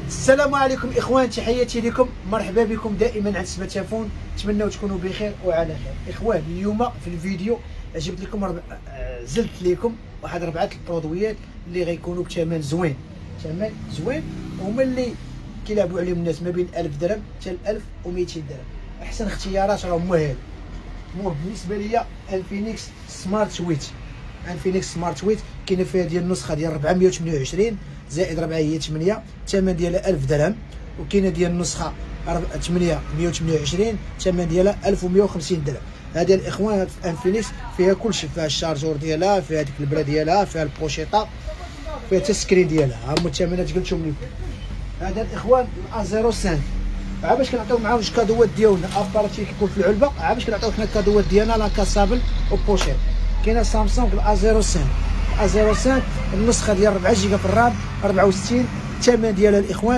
السلام عليكم اخوان، تحياتي لكم، مرحبا بكم دائما عند سماتافون. نتمنوا تكونوا بخير وعلى خير. اخوان اليوم في الفيديو جبت لكم زلت لكم واحد 4 البرودويات اللي غيكونوا بثمن زوين، ثمن زوين، هما اللي كيلعبوا عليهم الناس ما بين 1000 درهم حتى 1200 درهم. احسن اختيارات راهم هما هادو. بالنسبه ليا انفينكس سمارت سويت، انفينكس سمارت سويت كاينه فيها ديال النسخه ديال 428 زائد 4 هي 8، الثمن ديالها 1000 درهم. وكاينه ديال النسخه 828 الثمن ديالها 1150 درهم. هذه الاخوان انفينكس فيها كلشي، فيها الشارجور ديالها، فيها ديك البرا ديالها، فيها البوشيطه، فيها حتى السكرين ديالها. ها هما الثمنات قلتهم لكم. هذا الاخوان ا 05 عا باش كنعطيو معاهم جوج كادوات ديالنا، اباراتي كيكون في العلبه، عا باش كنعطيو حنا الكادوات ديالنا لا كاسابل وبوشيط. كاينه سامسونج ا 05 النسخه ديال 4 جيجا في الرام 64، الثمن ديالها الاخوان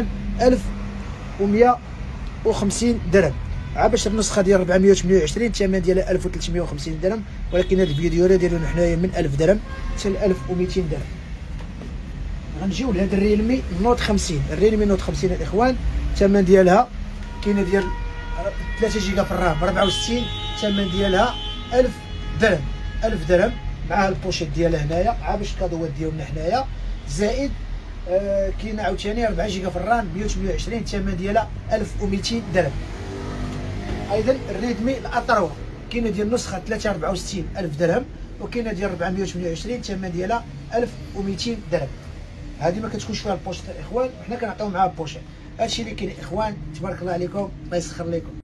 1150 درهم. عا باش النسخه ديال 428 الثمن ديالها 1350 درهم، ولكن هذا الفيديو راه دايرينو حنايا من 1000 درهم حتى ل 1200 درهم. غنجيو لهاد الريلمي نوت 50، الريلمي نوت 50 الاخوان الثمن ديالها كاينه ديال 3 جيجا في الرام 64، الثمن ديالها 1000 درهم، 1000 درهم مع البوشيت ديالها هنايا. عا باش الكادوات ديالنا هنايا زائد كاينه عاوتاني 4 جيجا في الرام 128 الثمن ديالها 1200 درهم. ايضا الريدمي الاتروا كاينه ديال النسخه 364 1000 درهم، وكاينه ديال 428 الثمن ديالها 1200 درهم. هذه ما كتكونش فيها البوشيت الاخوان، وحنا كنعطيو معاها البوشيت. هادشي اللي كاين اخوان، تبارك الله عليكم، الله يسخر لكم.